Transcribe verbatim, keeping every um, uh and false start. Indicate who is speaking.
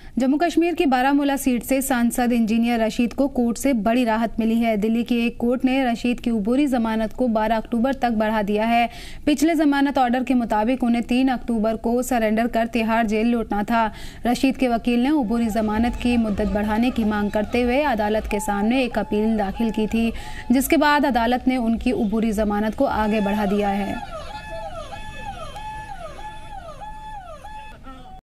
Speaker 1: जम्मू कश्मीर की बारामूला सीट से सांसद इंजीनियर रशीद को कोर्ट से बड़ी राहत मिली है। दिल्ली की एक कोर्ट ने रशीद की अबूरी जमानत को बारह अक्टूबर तक बढ़ा दिया है। पिछले जमानत ऑर्डर के मुताबिक उन्हें तीन अक्टूबर को सरेंडर कर तिहाड़ जेल लौटना था। रशीद के वकील ने अबूरी जमानत की मुद्दत बढ़ाने की मांग करते हुए अदालत के सामने एक अपील दाखिल की थी, जिसके बाद अदालत ने उनकी अबूरी जमानत को आगे बढ़ा दिया है।